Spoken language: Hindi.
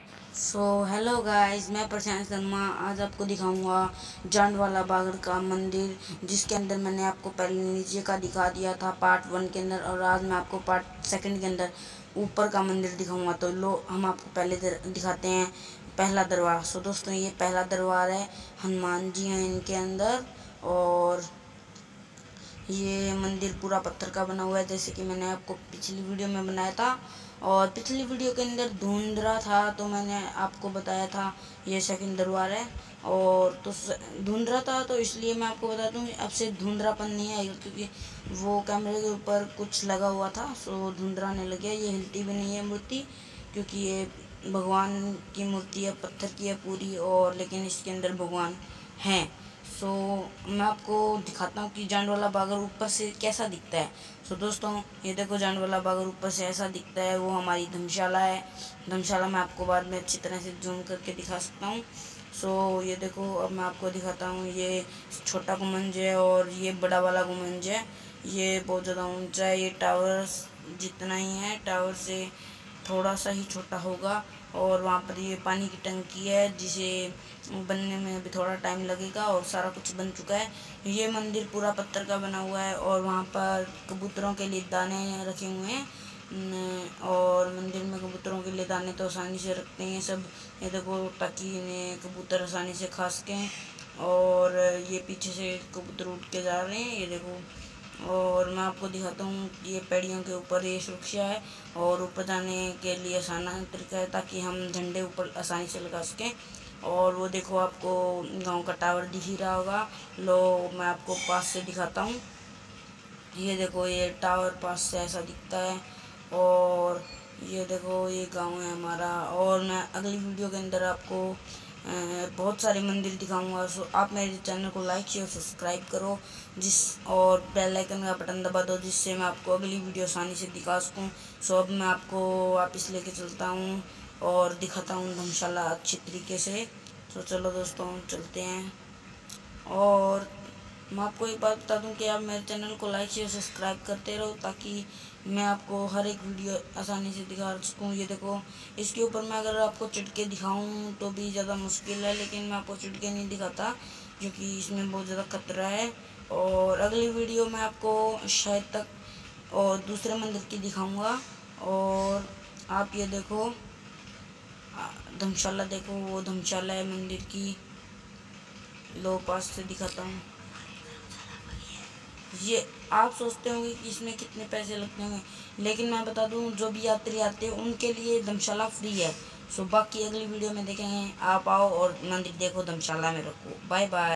हेलो गाइस, मैं प्रशांत शर्मा आज आपको दिखाऊंगा जांडवाला बागड़ का मंदिर, जिसके अंदर मैंने आपको पहले नीचे का दिखा दिया था पार्ट 1 के अंदर, और आज मैं आपको पार्ट 2 के अंदर ऊपर का मंदिर दिखाऊंगा। तो लो हम आपको पहले दिखाते हैं पहला दरबार। दोस्तों, ये पहला दरबार है, हनुमान जी हैं इनके अंदर। और ये मंदिर पूरा पत्थर का बना हुआ है, जैसे कि मैंने आपको पिछली वीडियो में बनाया था। और पिछली वीडियो के अंदर धुंधला था तो मैंने आपको बताया था ये सेकंड दरबार है। और तो धुंधला था तो इसलिए मैं आपको बता दूं अब से धुंधलापन नहीं आएगा, क्योंकि वो कैमरे के ऊपर कुछ लगा हुआ था, सो धुंधला नहीं लग गया। ये हिलती भी नहीं है मूर्ति, क्योंकि ये भगवान की मूर्ति है, पत्थर की है पूरी, और लेकिन इसके अंदर भगवान हैं। मैं आपको दिखाता हूँ कि जांडवाला बागड़ ऊपर से कैसा दिखता है। दोस्तों, ये देखो जांडवाला बागड़ ऊपर से ऐसा दिखता है। वो हमारी धर्मशाला है। धर्मशाला मैं आपको बाद में अच्छी तरह से जूम करके दिखा सकता हूँ। ये देखो, अब मैं आपको दिखाता हूँ। ये छोटा गुंबज है और ये बड़ा वाला गुंबज है। ये बहुत ज़्यादा ऊंचा है। ये टावर जितना ही है, टावर से थोड़ा सा ही छोटा होगा। और वहाँ पर ये पानी की टंकी है, जिसे बनने में अभी थोड़ा टाइम लगेगा, और सारा कुछ बन चुका है। ये मंदिर पूरा पत्थर का बना हुआ है, और वहाँ पर कबूतरों के लिए दाने रखे हुए हैं। और मंदिर में कबूतरों के लिए दाने तो आसानी से रखते हैं सब, ये देखो, ताकि इन्हें कबूतर आसानी से खा सकें। और ये पीछे से कबूतर उठ के जा रहे हैं, ये देखो। और मैं आपको दिखाता हूँ कि ये पेड़ियों के ऊपर ये सुरक्षा है, और ऊपर जाने के लिए आसान तरीका है, ताकि हम झंडे ऊपर आसानी से लगा सकें। और वो देखो, आपको गांव का टावर दिख ही रहा होगा। लो मैं आपको पास से दिखाता हूँ। ये देखो, ये टावर पास से ऐसा दिखता है। और ये देखो, ये गांव है हमारा। और मैं अगली वीडियो के अंदर आपको बहुत सारे मंदिर दिखाऊंगा। आप मेरे चैनल को लाइक शेयर सब्सक्राइब करो, और बेल आइकन का बटन दबा दो, जिससे मैं आपको अगली वीडियो आसानी से दिखा सकूँ। अब मैं आपको वापस लेके चलता हूँ और दिखाता हूँ धर्मशाला अच्छी तरीके से। चलो दोस्तों, चलते हैं। और मैं आपको एक बात बता दूं कि आप मेरे चैनल को लाइक शेयर सब्सक्राइब करते रहो, ताकि मैं आपको हर एक वीडियो आसानी से दिखा सकूं। ये देखो, इसके ऊपर मैं अगर आपको चिटके दिखाऊं तो भी ज़्यादा मुश्किल है, लेकिन मैं आपको चिटके नहीं दिखाता, क्योंकि इसमें बहुत ज़्यादा खतरा है। और अगली वीडियो में आपको शायद तक और दूसरे मंदिर की दिखाऊंगा। और आप ये देखो, धर्मशाला देखो, वो धर्मशाला है मंदिर की। लो पास से दिखाता हूँ। ये आप सोचते होंगे कि इसमें कितने पैसे लगते होंगे, लेकिन मैं बता दूं, जो भी यात्री आते हैं उनके लिए धर्मशाला फ्री है। बाकी अगली वीडियो में देखेंगे। आप आओ और मंदिर देखो, धर्मशाला में रखो। Bye bye.